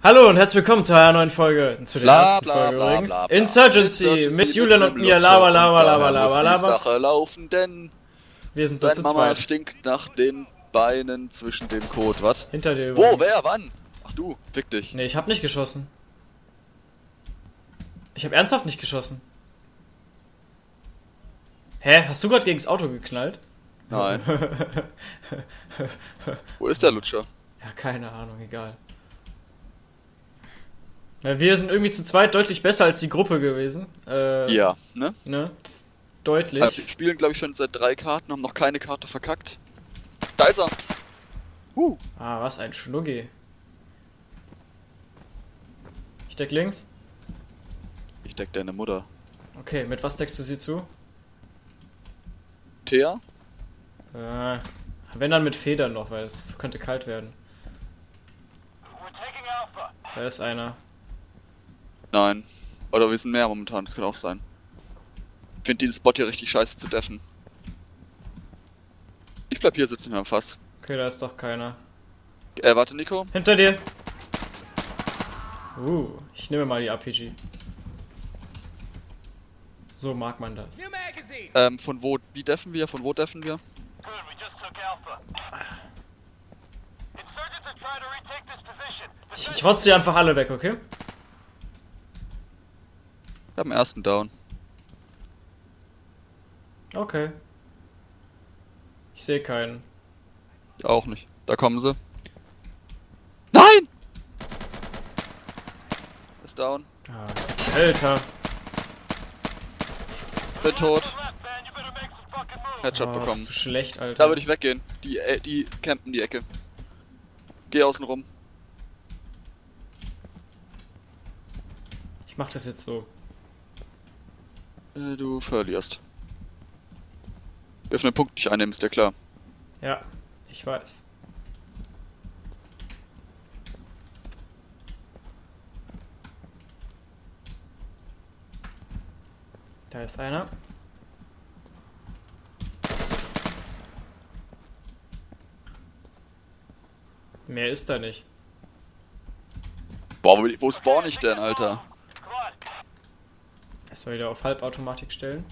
Hallo und herzlich willkommen zu einer neuen Folge, zu der ersten Folge bla, übrigens. bla, bla. Insurgency mit Julian und mir, Lava. Die Sache laufen, denn Wir sind nur deine zu Mama zweit. stinkt nach den Beinen zwischen dem Kot, was? Hinter dir Wo, übrigens. wer, wann? Ach du, fick dich. Nee, ich hab nicht geschossen. Ich hab ernsthaft nicht geschossen. Hä? Hast du gerade gegen das Auto geknallt? Nein. Wo ist der Lutscher? Ja, keine Ahnung, egal. Ja, wir sind irgendwie zu zweit deutlich besser als die Gruppe gewesen. Ja, ne? Ne? Deutlich. Also wir spielen, glaube ich, schon seit 3 Karten, haben noch keine Karte verkackt. Da ist er! Ah, was ein Schnuggi. Ich deck links. Ich deck deine Mutter. Okay, mit was deckst du sie zu? Thea? Wenn dann mit Federn noch, weil es könnte kalt werden. Da ist einer. Nein. Oder wir sind mehr momentan, das kann auch sein. Ich finde den Spot hier richtig scheiße zu deffen. Ich bleib hier sitzen, wir am Fass. Okay, da ist doch keiner. Warte, Nico. Hinter dir! Ich nehme mal die RPG. So mag man das. Von wo, wie deffen wir? Von wo deffen wir? Ich rotze sie einfach alle weg, okay? Wir haben ersten Down. Okay. Ich sehe keinen. Ich auch nicht. Da kommen sie. Nein! Ist down. Ah, Alter. Bin tot. Headshot Oh, bist bekommen. du schlecht, Alter. Da würde ich weggehen. Die campen die Ecke. Geh außen rum. Ich mach das jetzt so. Du verlierst. Wirf einen Punkt nicht einnehmen, ist dir klar. Ja, ich weiß. Da ist einer. Mehr ist da nicht. Boah, wo spawn ich denn, Alter? Erstmal wieder auf Halbautomatik stellen.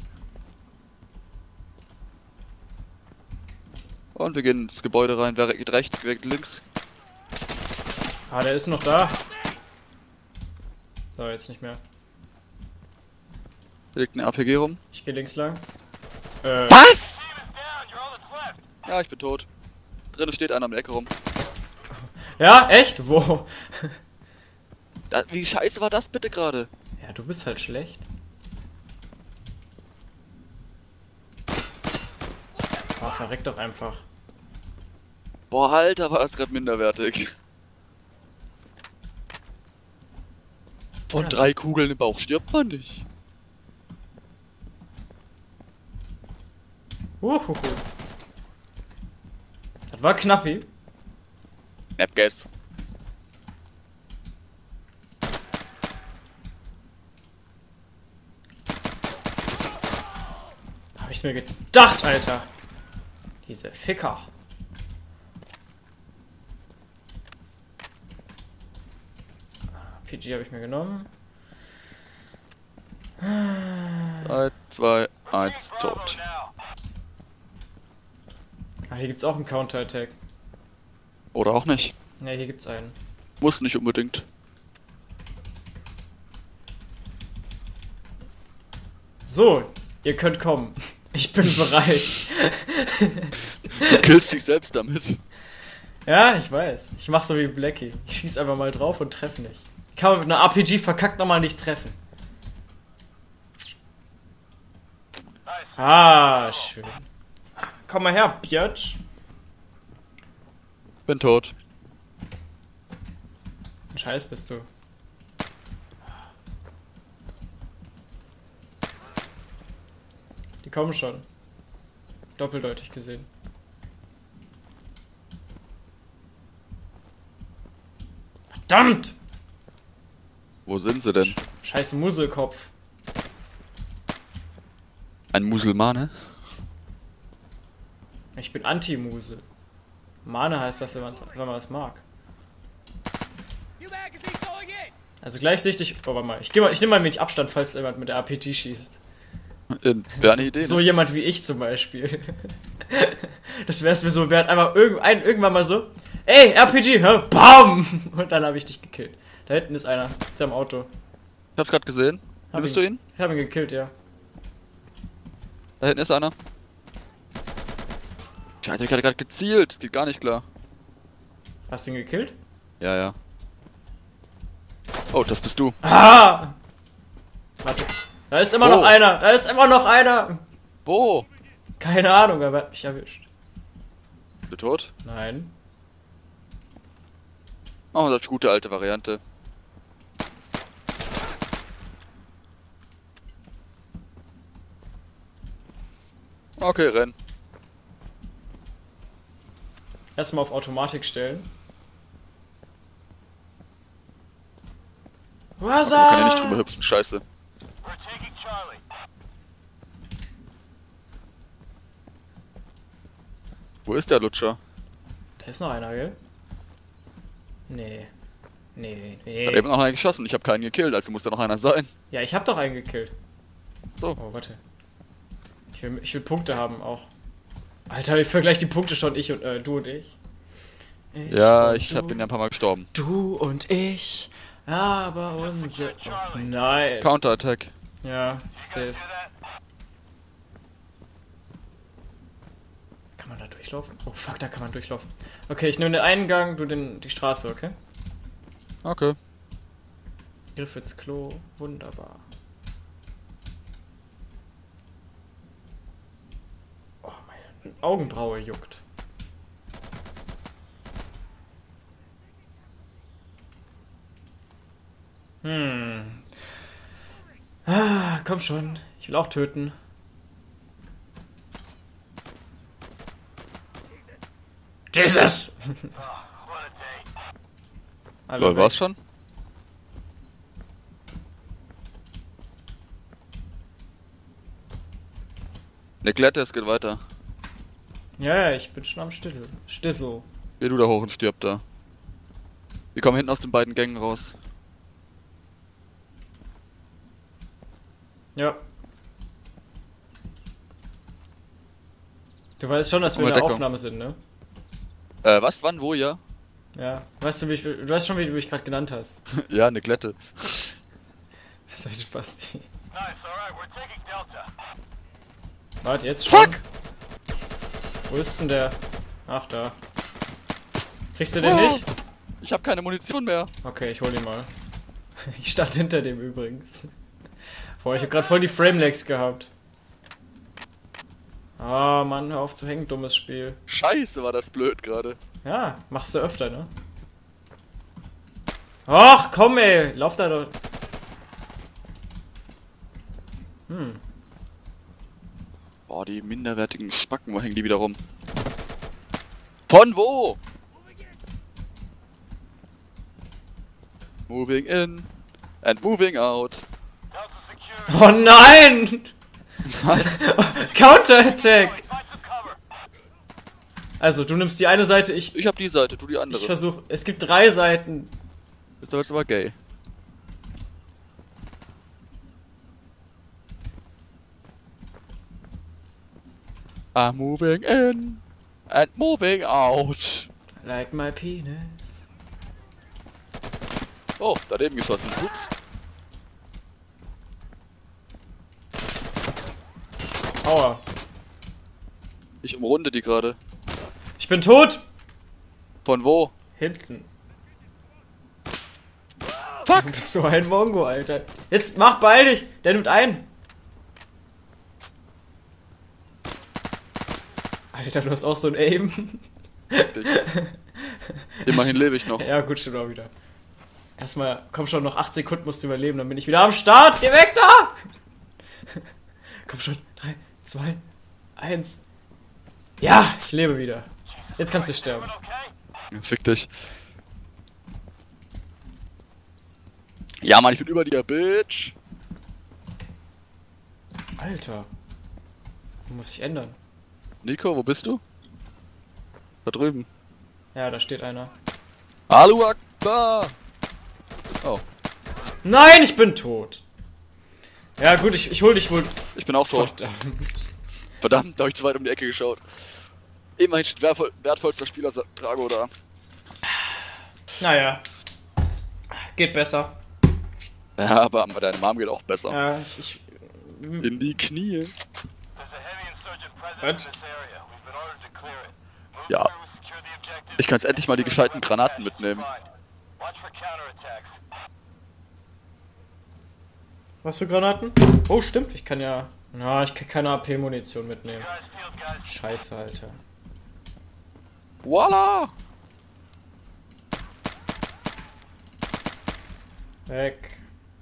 Und wir gehen ins Gebäude rein. Wer geht rechts, wer geht links? Ah, der ist noch da. So, jetzt nicht mehr. Hier liegt eine RPG rum. Ich gehe links lang. Was? Ja, ich bin tot. Drinnen steht einer um die Ecke rum. Ja, echt? Wo? Wie scheiße war das bitte gerade? Ja, du bist halt schlecht. Ah, verreck doch einfach. Boah, Alter, war das gerade minderwertig. Von 3 Kugeln im Bauch stirbt man nicht. Das war knappi. Napgas. Hab ich mir gedacht, Alter. Diese Ficker. PG habe ich mir genommen. 3, 2, 1, tot. Ah, hier gibt's auch einen Counter-Attack. Oder auch nicht. Ja, hier gibt's einen. Muss nicht unbedingt. So, ihr könnt kommen. Ich bin bereit. Du killst dich selbst damit. Ja, ich weiß. Ich mach so wie Blackie. Ich schieß einfach mal drauf und treffe nicht. Kann man mit einer RPG verkackt nochmal nicht treffen. Ah, schön. Komm mal her, Biatch. Bin tot. Ein Scheiß bist du. Die kommen schon. Doppeldeutig gesehen. Verdammt! Wo sind sie denn? Scheiß Muselkopf. Ein Muselmane? Ich bin Anti-Musel. Mane heißt das, wenn man es mag. Also gleich sehe ich dich. Oh, warte mal. Ich nehme mal ein wenig Abstand, falls jemand mit der RPG schießt. Wäre eine Idee, So ne? jemand wie ich zum Beispiel. Das wär's mir so wert. Einfach irgendwann mal so. Ey, RPG, hä? Bam! Und dann habe ich dich gekillt. Da hinten ist einer. Ist am Auto. Ich hab's gerade gesehen. Nimmst du ihn? Ich habe ihn gekillt, ja. Da hinten ist einer. Scheiße, ich hatte gerade gezielt. Das geht gar nicht klar. Hast du ihn gekillt? Ja, ja. Oh, das bist du. Ah! Warte. Da ist immer noch einer. Da ist immer noch einer. Wo? Keine Ahnung, aber er hat mich erwischt. Bist du tot? Nein. Oh, das ist gute alte Variante. Okay, renn. Erstmal auf Automatik stellen. Was? Okay, man kann ja nicht drüber hüpfen, scheiße. Wo ist der Lutscher? Da ist noch einer, gell? Nee. Hat eben noch einer geschossen, ich habe keinen gekillt, also muss da noch einer sein. Ja, ich hab doch einen gekillt. So. Oh, warte. Ich will Punkte haben auch. Alter, ich vergleiche die Punkte schon, du und ich. Ja, ich bin ja ein paar Mal gestorben. Du und ich, aber unsere... Oh, nein. Counterattack. Ja, ich sehe es. Kann man da durchlaufen? Oh fuck, da kann man durchlaufen. Okay, ich nehme den Eingang, du die Straße, okay? Okay. Griff ins Klo, wunderbar. Oh, meine Augenbraue juckt. Ah, komm schon. Ich will auch töten. Jesus! Lol, war's schon? Ne Klette, es geht weiter. Ja, ich bin schon am Stissel. Geh du da hoch und stirb da. Wir kommen hinten aus den beiden Gängen raus. Ja. Du weißt schon, dass wir in der Deckung. Aufnahme sind, ne? Was, wann, wo, ja? Ja. Weißt du, du weißt schon, wie du mich gerade genannt hast. Ja, eine Klette. Seid Spasti. Warte, jetzt schon. Fuck! Wo ist denn der? Ach, da. Kriegst du den nicht? Ich habe keine Munition mehr. Okay, ich hol ihn mal. Ich stand hinter dem übrigens. Boah, ich hab grad voll die Framelags gehabt. Ah, Mann, hör auf zu hängen, dummes Spiel. Scheiße, war das blöd gerade. Ja, machst du öfter, ne? Ach, komm ey, lauf da doch. Boah, die minderwertigen Spacken, wo hängen die wieder rum? Von wo? Moving in and moving out. Oh nein! Counterattack! Also, du nimmst die eine Seite, ich Ich hab die Seite, du die andere. versuche. Es gibt 3 Seiten. Das ist jetzt aber gay. I'm moving in and moving out. Like my penis. Oh, daneben geschossen. Ups. Aua. Ich umrunde die gerade. Ich bin tot! Von wo? Hinten. Fuck! Du bist so ein Mongo, Alter. Jetzt mach beeil dich! Der nimmt ein! Alter, du hast auch so ein Aim. Immerhin lebe ich noch. Ja, gut, stimmt auch wieder. Erstmal, komm schon, noch 8 Sekunden musst du überleben, dann bin ich wieder am Start! Geh weg da! Komm schon, 3, 2, 1. Ja, ich lebe wieder. Jetzt kannst du sterben. Fick dich. Ja, Mann, ich bin über dir, Bitch. Alter. Muss ich ändern. Nico, wo bist du? Da drüben. Ja, da steht einer. Allahu Akbar! Oh. Nein, ich bin tot. Ja gut, ich hol dich wohl. Ich bin auch tot. Verdammt. Verdammt, da hab ich zu weit um die Ecke geschaut. Immerhin steht wertvollster Spieler Drago da. Naja. Geht besser. Ja, aber deine Mom geht auch besser. Ja, In die Knie. Was? Ja. Ich kann jetzt endlich mal die gescheiten Granaten mitnehmen. Was für Granaten? Oh, stimmt, ich kann ja... Na, ich kann keine AP-Munition mitnehmen. Scheiße, Alter. Voila! Weg.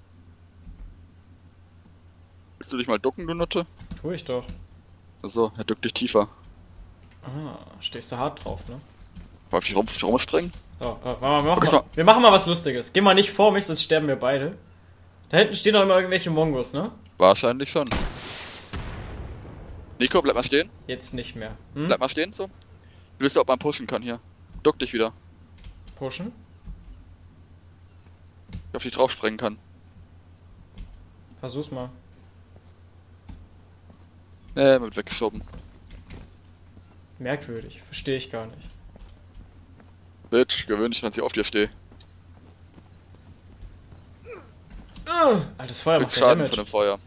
Willst du dich mal ducken, du Nutte? Tu ich doch. Achso, er duckt dich tiefer. Ah, stehst du hart drauf, ne? Darf ich rumspringen? So, Okay, wir machen mal was Lustiges. Geh mal nicht vor mich, sonst sterben wir beide. Da hinten stehen doch immer irgendwelche Mongos, ne? Wahrscheinlich schon. Nico, bleib mal stehen. Jetzt nicht mehr. Hm? Bleib mal stehen, so. Willst du, ob man pushen kann hier? Duck dich wieder. Pushen? Ich auf dich drauf springen kann. Versuch's mal. Wird weggeschoben. Merkwürdig. Verstehe ich gar nicht. Bitch, gewöhn dich, wenn ich auf dir stehe. Altes Feuer macht Kriegst ja Schaden Damage. von dem Feuer.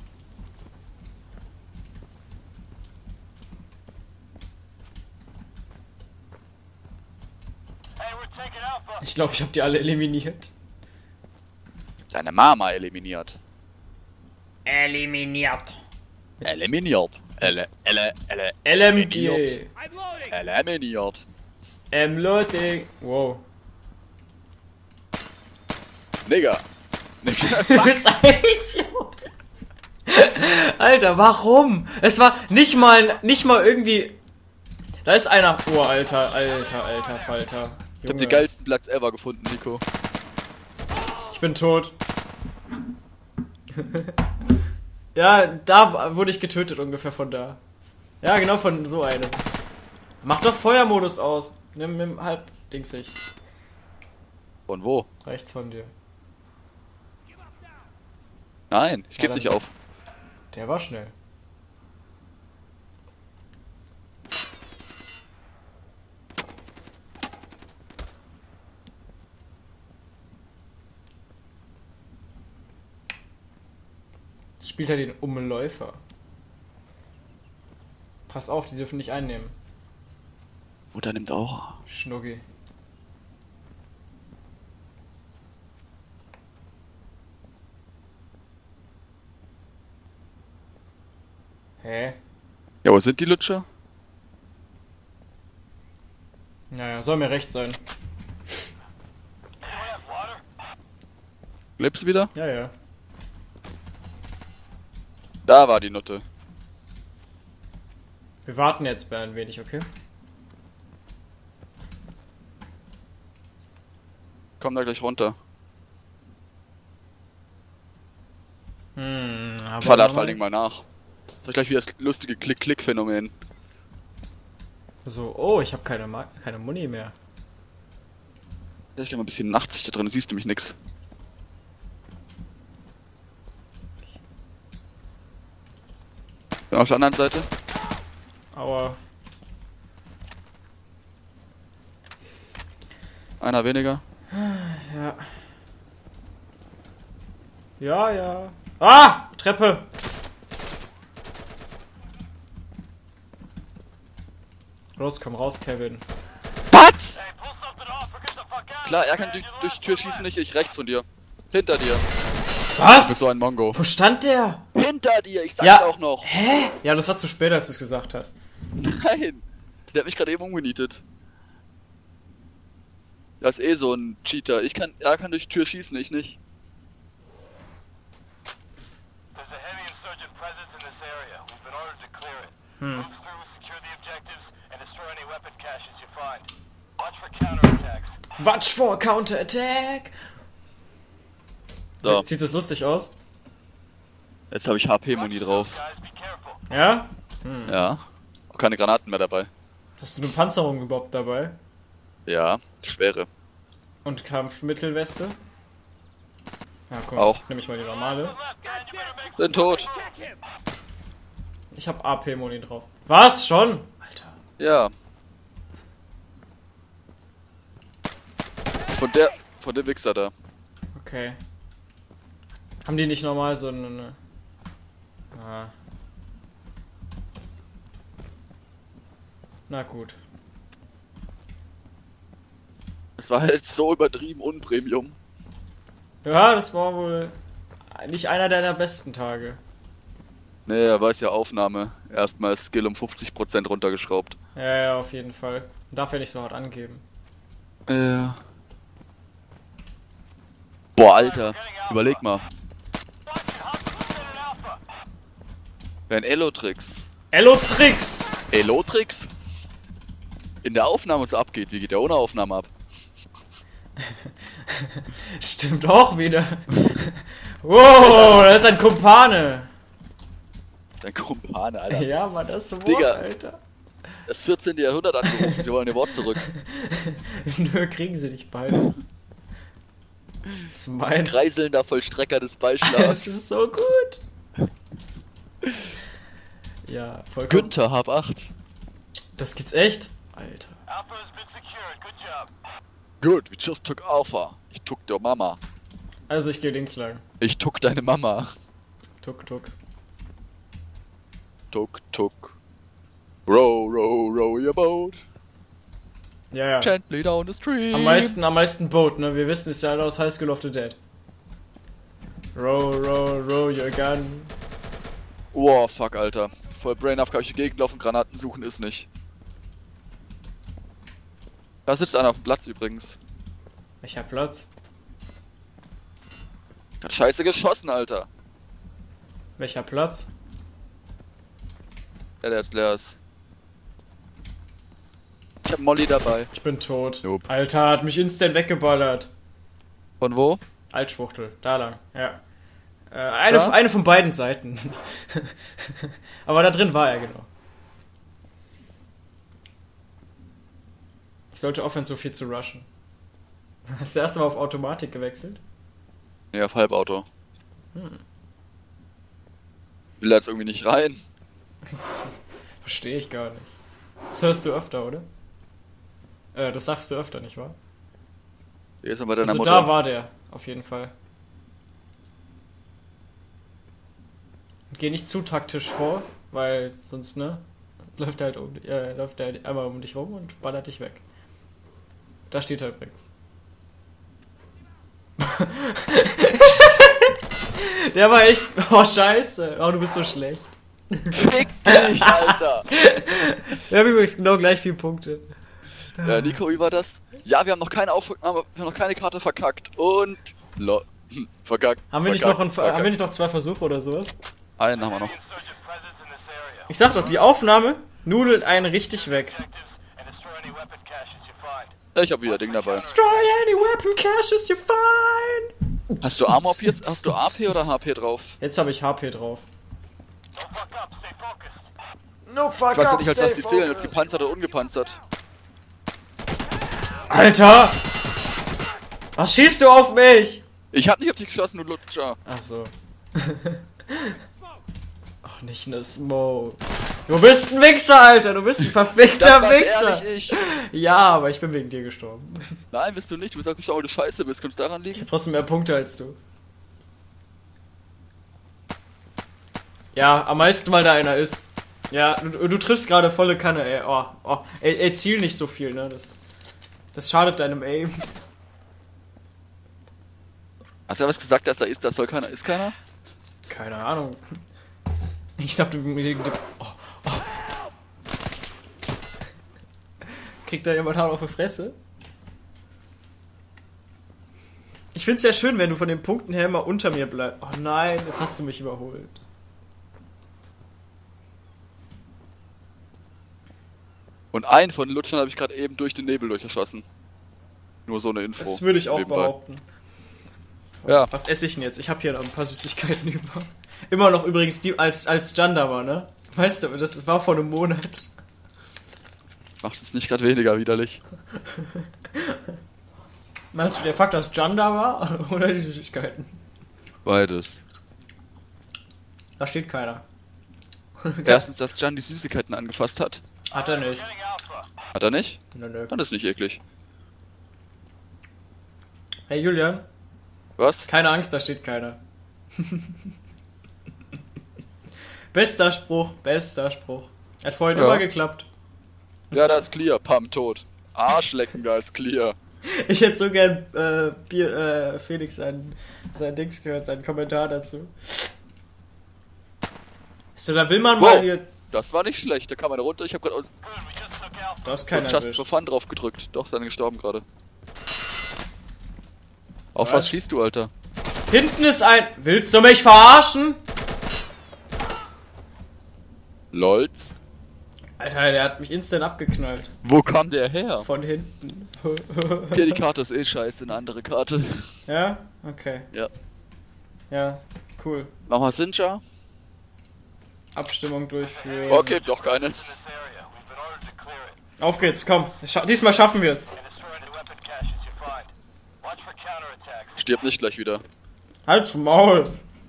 Ich glaube, ich habe die alle eliminiert. Deine Mama eliminiert. Eliminiert. Eliminiert. LMG. Eliminiert. Loading. Wow. Nigga. Du bist ein Idiot. Alter, warum? Es war nicht mal irgendwie... Da ist einer... Oh, alter Falter. Ich hab die geilsten Blacks ever gefunden, Nico. Ich bin tot. Ja, da wurde ich getötet ungefähr von da. Ja, genau von so einem. Mach doch Feuermodus aus. Nimm halb dingsig. Von wo? Rechts von dir. Nein, ich Ja, geb dann- nicht auf. Der war schnell. Spielt er den Umläufer. Pass auf, die dürfen nicht einnehmen. Mutter nimmt auch. Schnuggi. Hä? Ja, wo sind die Lutscher? Naja, soll mir recht sein. Lebst du wieder? Ja, ja. Da war die Nutte. Wir warten jetzt bei ein wenig, okay? Komm da gleich runter. Aber Fall vor allem mal nach. Das ist gleich wie das lustige Klick-Klick-Phänomen. So, oh, ich habe keine Muni mehr. Ich geh mal ein bisschen Nachtsicht da drin, du siehst nämlich nix. Bin auf der anderen Seite. Aua. Einer weniger. Ja. Ja, ja. Ah! Treppe! Los, komm raus, Kevin. Was? Klar, er kann durch die Tür schießen, nicht ich rechts von dir. Hinter dir. Du bist Was? so ein Mongo. Wo stand der? Hinter dir, ich sag's Ja. auch noch. Hä? Ja, das war zu spät, als du es gesagt hast. Nein. Der hat mich gerade eben umgenietet. Das ist eh so ein Cheater. Er kann durch die Tür schießen, ich nicht. There's a heavy insurgent presence in this area. We've been ordered to clear it. Hm. Move through, secure the objectives, and destroy any weapon caches you find. Watch for counterattacks. Watch for Counterattack! So, Sieht das lustig aus? jetzt habe ich HP-Muni drauf. Guys, be careful. Ja? Ja. Auch keine Granaten mehr dabei. Hast du eine Panzerung überhaupt dabei? Ja, schwere. Und Kampfmittelweste? Ja, komm, Auch. nehme ich mal die normale. Bin tot. Ich hab AP-Moni drauf. Was? Schon? Alter. Ja. Von dem Wichser da. Okay. Haben die nicht normal so eine... Ah. Na gut. Es war halt so übertrieben unpremium. Ja, das war wohl nicht einer deiner besten Tage. Nee, er weiß ja Aufnahme. Erstmal Skill um 50% runtergeschraubt. Ja, ja, auf jeden Fall. Darf ja nicht so hart angeben. Ja. Boah, Alter. Überleg mal. Wenn Elotrix. Elotrix! Elotrix? In der Aufnahme so abgeht, wie geht der ohne Aufnahme ab? Stimmt auch wieder. Wow, das ist ein Kumpane. Dein Kumpane, Alter. Ja, Mann, das ist Wort, Digga. Alter. Das 14. Jahrhundert angerufen, sie wollen ihr Wort zurück. Nur kriegen sie nicht beide. Das ist meins. Kreiselnder Vollstrecker des Das Ballschlags. ist so gut. Ja, vollkommen. Günther, hab 8. Das gibt's echt? Alter. Alpha has been secured. Good job. Good, we just took Alpha. Ich tuck der Mama. Also ich gehe links lang. Ich tuck deine Mama. Tuck, tuck. Tuck, tuck. Row, row, row your boat. Ja, ja. Gently down the stream. Am meisten Boat, ne? Wir wissen es ja alle aus High School of the Dead. Row, row, row your gun. Oh, fuck, Alter. Voll brainhaft, kann ich die Gegend laufen, Granaten suchen ist nicht. Da sitzt einer auf dem Platz übrigens. Ich hab Platz. Hat scheiße geschossen, Alter. Welcher Platz? Ja, der jetzt leer ist. Ich hab Molly dabei. Ich bin tot. Nope. Alter, hat mich instant weggeballert. Von wo? Altschwuchtel, da lang, ja. Da? Eine von beiden Seiten. Aber da drin war er, genau. Ich sollte aufhören, so viel zu rushen. Hast du das erste Mal auf Automatik gewechselt? Nee, auf Halbauto. Will er jetzt irgendwie nicht rein? Verstehe ich gar nicht. Das hörst du öfter, oder? Das sagst du öfter, nicht wahr? Hier ist er bei deiner Also Mutter. da war der, auf jeden Fall. Und geh nicht zu taktisch vor, weil sonst, ne? Läuft er halt einmal um dich rum und ballert dich weg. Da steht er übrigens. Der war echt... Oh, scheiße. Oh, du bist so schlecht. Fick dich, Alter! Wir haben übrigens genau gleich viele Punkte. Nico, wie war das? Ja, wir haben noch keine Aufnahme, wir haben noch keine Karte verkackt. Und... Verkackt. Haben wir nicht noch 2 Versuche oder sowas? Einen haben wir noch. Insurgent presence in this area. Ich sag doch, die Aufnahme nudelt einen richtig weg. Objectives and destroy any weapon caches you find. Ja, ich hab wieder Ding dabei. Destroy any weapon caches you find. Hast du Armor Pierce? Hast du AP oder HP drauf? Jetzt habe ich HP drauf. Don't fuck up. Stay focused. No fuck Ich weiß ja up, nicht, als stay was die zählen, als focused. gepanzert oder ungepanzert. Alter! Was schießt du auf mich? Ich hab nicht auf dich geschossen, du Lutscher. Ach so. Ach, nicht ne Smoke. Du bist ein Wichser, Alter. Du bist ein verfickter Das war Wichser. ehrlich ich. Ja, aber ich bin wegen dir gestorben. Nein, bist du nicht. Du bist auch geschaut, weil du scheiße bist. Könnte es daran Ich liegen? hab trotzdem mehr Punkte als du. Ja, am meisten, weil da einer ist. Ja, du triffst gerade volle Kanne, ey. Ey, ziel nicht so viel, ne? Das schadet deinem Aim. Hast du ja was gesagt, dass da ist? Das soll keiner. Ist keiner? Keine Ahnung. Ich glaub, Kriegt da jemand Haut auf die Fresse? Ich find's ja schön, wenn du von den Punkten her immer unter mir bleibst. Oh nein, jetzt hast du mich überholt. Und einen von den Lutschern habe ich gerade eben durch den Nebel durchgeschossen. Nur so eine Info. Das würde ich auch nebenbei. behaupten. Ja. Was esse ich denn jetzt? Ich habe hier noch ein paar Süßigkeiten über. Immer noch übrigens die als Janda war, ne? Weißt du, das war vor einem Monat. Macht es nicht gerade weniger widerlich. Meinst du, der Fakt, dass Janda war? Oder die Süßigkeiten? Beides. Da steht keiner. Erstens, dass Jan die Süßigkeiten angefasst hat. Hat er nicht. Getting Alpha. Hat er nicht? Nö. Dann ist nicht eklig. Hey Julian, Was? keine Angst, da steht keiner. Bester Spruch, bester Spruch. Hat vorhin Ja. immer geklappt. Ja, da ist Clear. Pam, tot. Arschlecken, da ist Clear. Ich hätte so gern Felix sein Dings gehört, seinen Kommentar dazu. So, da will man Wow. mal hier. Das war nicht schlecht, da kam einer runter, ich hab grad Good, we just took Alpha. Da ist keiner Just erwischt. for Fun drauf gedrückt. Doch, ist einer gestorben gerade. Auf Was? was schießt du, Alter? Hinten ist ein. Willst du mich verarschen? Lolz. Alter, der hat mich instant abgeknallt. Wo kam der her? Von hinten. Okay, die Karte ist eh scheiße, eine andere Karte. Ja? Okay. Ja. Ja, cool. Mach mal Sinja. Abstimmung durchführen. Okay, doch keine. In this area. We've been ordered to clear it. Auf geht's, komm. Diesmal schaffen wir es. And destroy any weapon caches you find. Watch for counterattacks. Stirb nicht gleich wieder. Halt's Maul.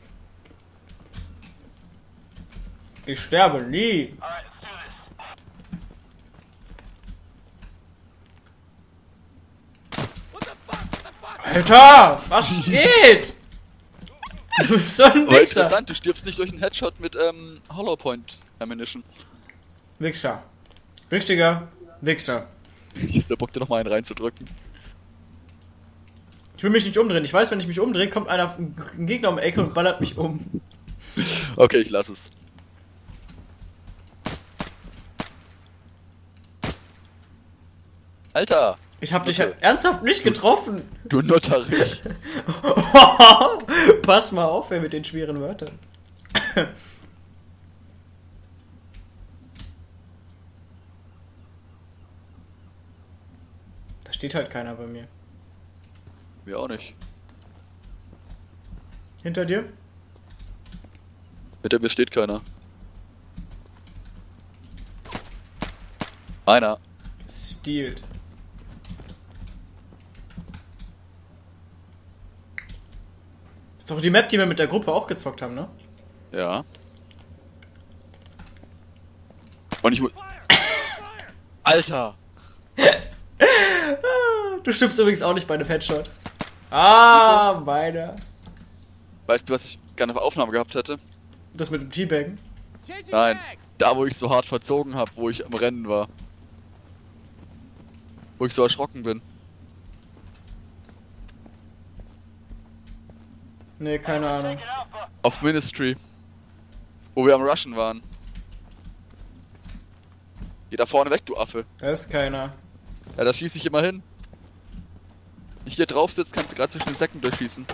Ich sterbe nie. Alright, let's do this. Alter, was geht? Du bist so ein Aber Wichser. interessant, du stirbst nicht durch einen Headshot mit Hollow Point Ammunition. Wichser. Richtiger Wichser. Da Bock dir noch mal einen reinzudrücken. Ich will mich nicht umdrehen. Ich weiß, wenn ich mich umdrehe, kommt ein Gegner um die Ecke und ballert mich um. Okay, ich lass es. Alter, Ich hab dich ernsthaft nicht getroffen. du Nutterich. Pass mal auf, ey, mit den schweren Wörtern. Da steht halt keiner bei mir. Mir auch nicht. Hinter dir? Hinter mir steht keiner. Einer. Stealt. Ist doch die Map, die wir mit der Gruppe auch gezockt haben, ne? Ja. Und ich muss. Alter! Du stirbst übrigens auch nicht bei einem Headshot. Ah, meiner. Weißt du, was ich gerne auf Aufnahme gehabt hätte? Das mit dem Teabaggen. Nein. Da, wo ich so hart verzogen habe, wo ich am Rennen war. Wo ich so erschrocken bin. Nee, keine Ahnung. Taking Alpha. Auf Ministry. Wo wir am Rushen waren. Geh da vorne weg, du Affe. Da ist keiner. Ja, da schieße ich immer hin. Wenn ich hier drauf sitze, kannst du gerade zwischen den Säcken durchschießen.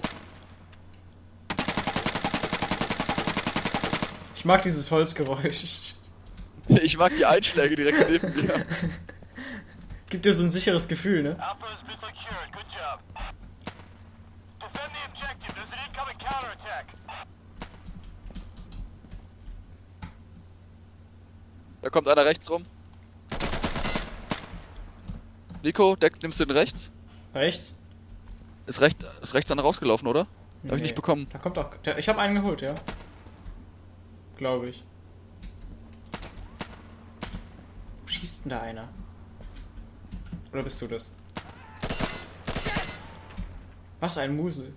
Ich mag dieses Holzgeräusch. Ich mag die Einschläge direkt neben mir. Gibt dir so ein sicheres Gefühl, ne? Alpha has been secured. Good job. Defend the objective. There's an incoming counterattack. Da kommt einer rechts rum. Nico, nimmst du den rechts? Rechts? Ist rechts einer rausgelaufen, oder? Hab ich Nee. nicht bekommen. Da kommt auch. Ich habe einen geholt, ja. Glaube ich. Wo schießt denn da einer? Oder bist du das? Was ein Musel.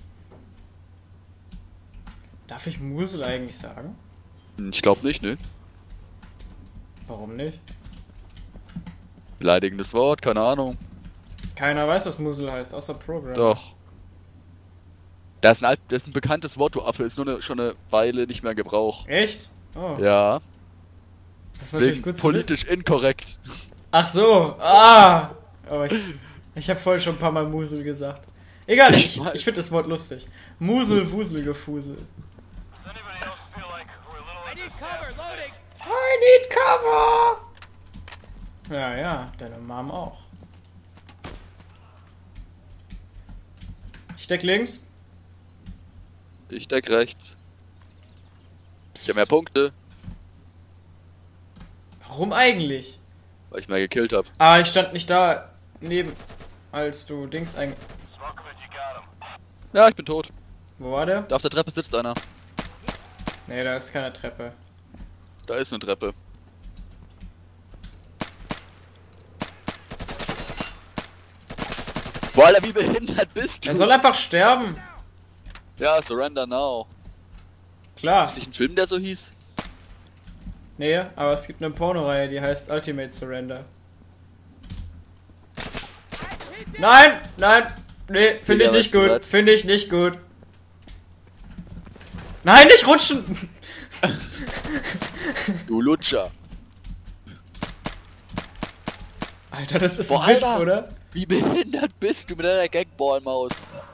Darf ich Musel eigentlich sagen? Ich glaube nicht, ne? Warum nicht? Beleidigendes Wort, keine Ahnung. Keiner weiß, was Musel heißt, außer Program. Doch. Das ist ein bekanntes Wort, du Affe. Ist nur schon eine Weile nicht mehr in Gebrauch. Echt? Oh, Ja. das ist natürlich Wegen gut zu politisch wissen. inkorrekt. Ach so, ah! Aber ich habe vorhin schon ein paar Mal Musel gesagt. Egal, ich weiß. finde das Wort lustig. Musel, Wusel, Gefusel. Does anybody else feel like we're a little understaffed? I need cover! Ja, ja, deine Mom auch. Ich steck links. Ich deck rechts. Ich hab mehr Punkte, Warum eigentlich? weil ich mehr gekillt hab. Ah, ich stand nicht da neben, als du Dings Smoke him if you got him. Ja, ich bin tot. Wo war der? Da auf der Treppe sitzt einer. Nee, da ist keine Treppe. Da ist eine Treppe. Boah, Alter, wie behindert bist du? Er soll einfach sterben. Ja, Surrender Now. Klar. Ist nicht ein Film, der so hieß? Nee, aber es gibt eine Pornoreihe, die heißt Ultimate Surrender. Nein, nein, nee, finde ich nicht gut, finde ich nicht gut. Nein, nicht rutschen! Du Lutscher. Alter, das ist Boah, ein Witz, Alter. oder? Wie behindert bist du mit deiner Gagball-Maus?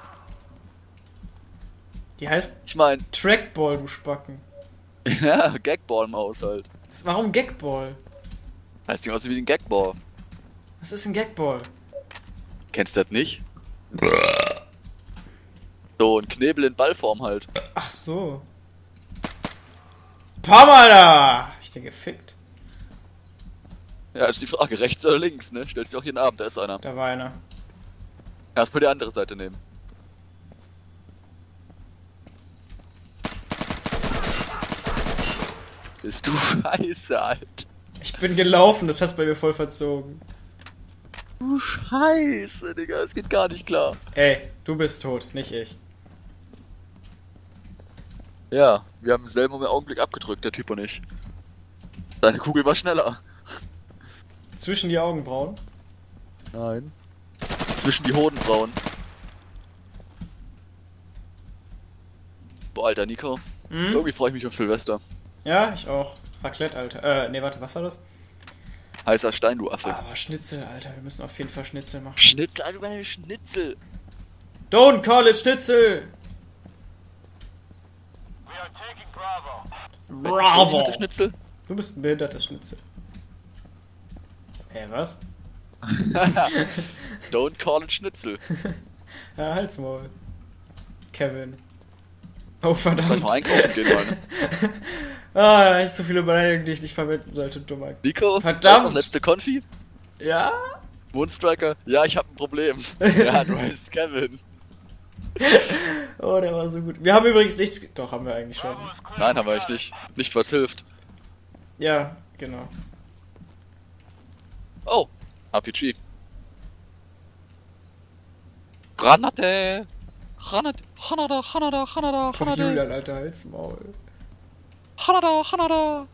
Die heißt Ich mein, Trackball, du Spacken. ja, Gagball-Maus halt. Warum Gagball? Heißt nicht aus wie ein Gagball. Was ist ein Gagball? Kennst du das nicht? So, ein Knebel in Ballform halt. Ach so. Paar Mal da! Ich den gefickt. Ja, ist die Frage, rechts oder links, ne? Stellst du auch jeden Abend, da ist einer. Da war einer. Erstmal die andere Seite nehmen. Bist du scheiße, Alter. Ich bin gelaufen, das hat's bei mir voll verzogen. Du Scheiße, Digga, es geht gar nicht klar. Ey, du bist tot, nicht ich. Ja, wir haben im selben Augenblick abgedrückt, der Typ und ich. Deine Kugel war schneller. Zwischen die Augenbrauen. Nein. Zwischen die Hodenbrauen. Boah, Alter, Nico. Hm? Irgendwie freue ich mich auf Silvester. Ja, ich auch. Raclette, Alter. Nee, warte, was war das? Heißer Stein, du Affe. Aber Schnitzel, Alter. Wir müssen auf jeden Fall Schnitzel machen. Schnitzel, Alter, meine Schnitzel. Don't call it Schnitzel! We are taking Bravo. Bravo! Schnitzel? Du bist ein behindertes Schnitzel. Was? Don't call it Schnitzel. Ja, halt's Maul. Kevin. Oh, Soll ich verdammt. mal einkaufen gehen, meine? Ah, echt so viele Beleidigungen, die ich nicht verwenden sollte, dummer. Nico? Verdammt. Noch letzte Konfi? Ja? Moonstriker? Ja, ich hab ein Problem. Ja, du heißt Kevin. Oh, der war so gut. Wir haben übrigens nichts... Doch, haben wir eigentlich schon. Bravo is clear. Nein, haben wir eigentlich nicht. Nicht, was hilft. Ja, genau. Oh, RPG. Granate! Granate! Hanada, Hanada, Hanada, Komm, Hanada, Julian, Alter, halt's Maul. Hanada, Hanada!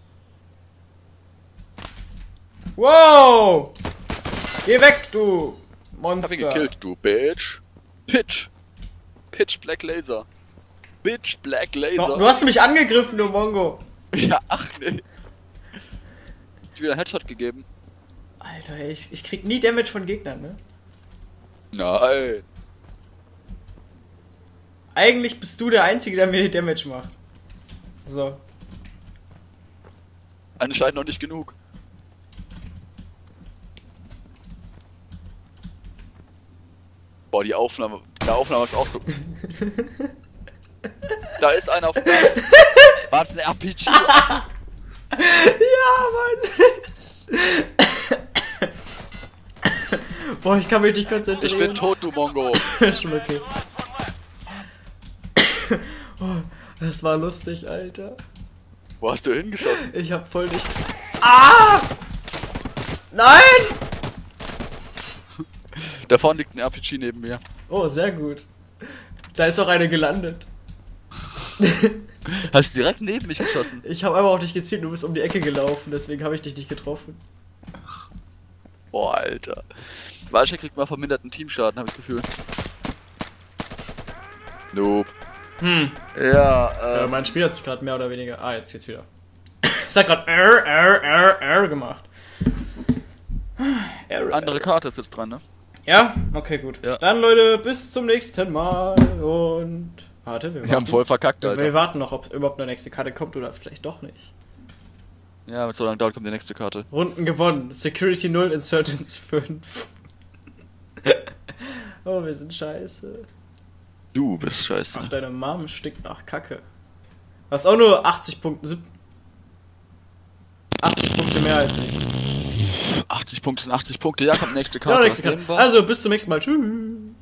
Wow! Geh weg, du Monster. Hab ihn gekillt, du Bitch. Pitch. Pitch Black Laser. Bitch Black Laser. Du hast mich angegriffen, du Mongo. Ja, ach nee. Ich wieder einen Headshot gegeben. Alter, ey, ich krieg nie Damage von Gegnern, ne? Nein. Eigentlich bist du der Einzige, der mir Damage macht. So. Anscheinend noch nicht genug. Boah, die Aufnahme ist auch so. Da ist einer auf dem Berg. War es ein RPG? Ja, Mann. Boah, ich kann mich nicht konzentrieren. Ich bin tot, du Mongo. Schon okay. Oh, das war lustig, Alter. Wo hast du hingeschossen? Ich hab voll nicht... Ah! Nein! Da vorne liegt ein RPG neben mir. Oh, sehr gut. Da ist auch eine gelandet. Hast du direkt neben mich geschossen? Ich habe einfach auf dich gezielt, du bist um die Ecke gelaufen, deswegen habe ich dich nicht getroffen. Boah, Alter. Wahrscheinlich kriegt man verminderten Teamschaden, habe ich das Gefühl. Nope. Ja, Mein Spiel hat sich gerade mehr oder weniger... Ah, jetzt geht's wieder. Es hat gerade gemacht. andere Karte ist jetzt dran, ne? Ja? Okay, gut. Ja. Dann, Leute, bis zum nächsten Mal und... Warte, wir Wir haben voll verkackt, Wir Alter. warten noch, ob überhaupt eine nächste Karte kommt oder vielleicht doch nicht. Ja, wenn es so lange dauert, kommt die nächste Karte. Runden gewonnen. Security 0, Insurgents 5. Oh, wir sind scheiße. Du bist scheiße. Ach, deine Mom stinkt nach Kacke. Du hast auch nur 80 Punkte... 80 Punkte mehr als ich. 80 Punkte sind 80 Punkte. Ja, kommt nächste Karte. Ja, nächste Was Karte. nehmen wir? Also, bis zum nächsten Mal. Tschüss.